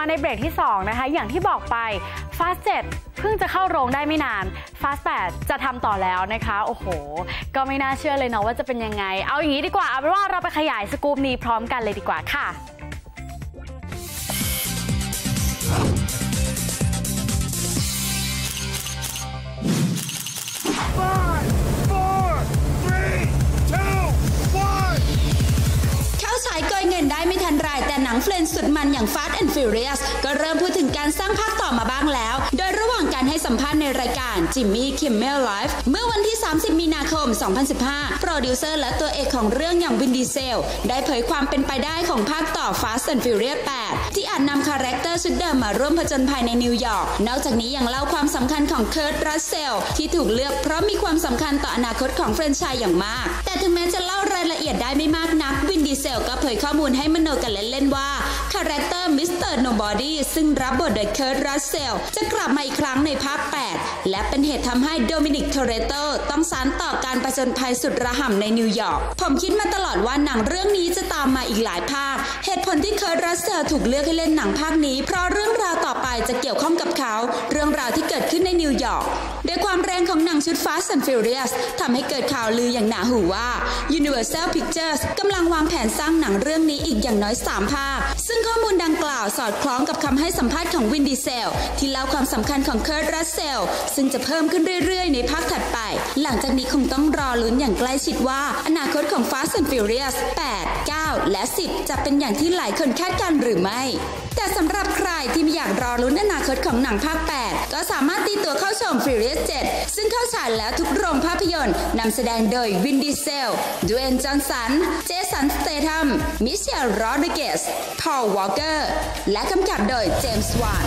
มาในเบรกที่2นะคะอย่างที่บอกไป Fast 7เพิ่งจะเข้าโรงได้ไม่นาน Fast 8จะทำต่อแล้วนะคะโอ้โหก็ไม่น่าเชื่อเลยเนาะว่าจะเป็นยังไงเอาอย่างนี้ดีกว่าเอาเป็นว่าเราไปขยายสกู๊ปนี้พร้อมกันเลยดีกว่าค่ะฉายโกยเงินได้ไม่ทันไรแต่หนังเฟรนด์สุดมันอย่าง Fast and Furious ก็เริ่มพูดถึงการสร้างภาคต่อมาบ้างแล้วโดยระหว่างการให้สัมภาษณ์ในรายการ Jimmy Kimmel Live เมื่อวันที่30มีนาคม2015โปรดิวเซอร์และตัวเอกของเรื่องอย่างวินดีเซลได้เผยความเป็นไปได้ของภาคต่อ Fast and Furious 8 ที่อาจนำคาแรคเตอร์ชุดเดิมมาร่วมผจญภัยในนิวยอร์กนอกจากนี้ยังเล่าความสำคัญของเคิร์ต รัสเซลที่ถูกเลือกเพราะมีความสำคัญต่ออนาคตของแฟรนไชส์อย่างมากแต่ถึงแม้จะเล่ารายละเอียดได้ไม่มากนักวินดีเซลก็เผยข้อมูลให้มโนกันเล่นๆว่าคาแรคเตอร์มิสเตอร์โนบอดี้ซึ่งรับบทโดยเคิร์ต รัสเซลจะกลับมาอีกครั้งในภาค 8 และเป็นเหตุทำให้โดมินิก โทเรโตต้องสานต่อการผจญภัยสุดระห่ำในนิวยอร์กผมคิดมาตลอดว่าหนังเรื่องนี้จะตามมาอีกหลายภาคเหตุผลที่เคิร์ต รัสเซลถูกเลือกให้เล่นหนังภาคนี้เพราะเรื่องราวต่อไปจะเกี่ยวข้องกับเขาเรื่องราวที่เกิดขึ้นในนิวยอร์กโดยความแรงของหนังชุด Fast and Furious ทำให้เกิดข่าวลืออย่างหนาหูว่า Universal Pictures กำลังวางแผนสร้างหนังเรื่องนี้อีกอย่างน้อย3 ภาคซึ่งข้อมูลดังกล่าวสอดคล้องกับคำให้สัมภาษณ์ของวินดีเซลที่เล่าความสำคัญของเคิร์ต รัสเซลซึ่งจะเพิ่มขึ้นเรื่อยๆในภาคถัดไปหลังจากนี้คงต้องรอลุ้นอย่างใกล้ชิดว่าอนาคตของ Fast and Furious 8 9 และ 10 จะเป็นอย่างที่หลายคนคาดการณ์หรือไม่แต่สำหรับใครที่ไม่อยากรอลุ้นอนาคตของหนังภาค 8 ก็สามารถตีตั๋วเข้าชม Furious 7 ซึ่งเข้าฉายแล้วทุกโรงภาพยนตร์นำแสดงโดยวินดีเซล ดูเอน จอห์นสัน เจสัน สเตทัม มิเชล โรดริเกส พอล วอลเกอร์และกำกับโดยเจมส์ วาน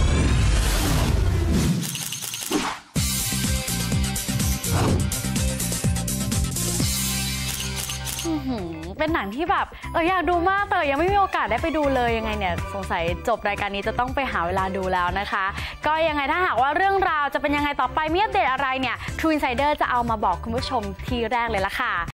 เป็นหนังที่แบบอยากดูมากแต่ยังไม่มีโอกาสได้ไปดูเลยยังไงเนี่ยสงสัยจบรายการนี้จะต้องไปหาเวลาดูแล้วนะคะก็ยังไงถ้าหากว่าเรื่องราวจะเป็นยังไงต่อไปมีอัปเดตอะไรเนี่ย True Insider จะเอามาบอกคุณผู้ชมทีแรกเลยละค่ะ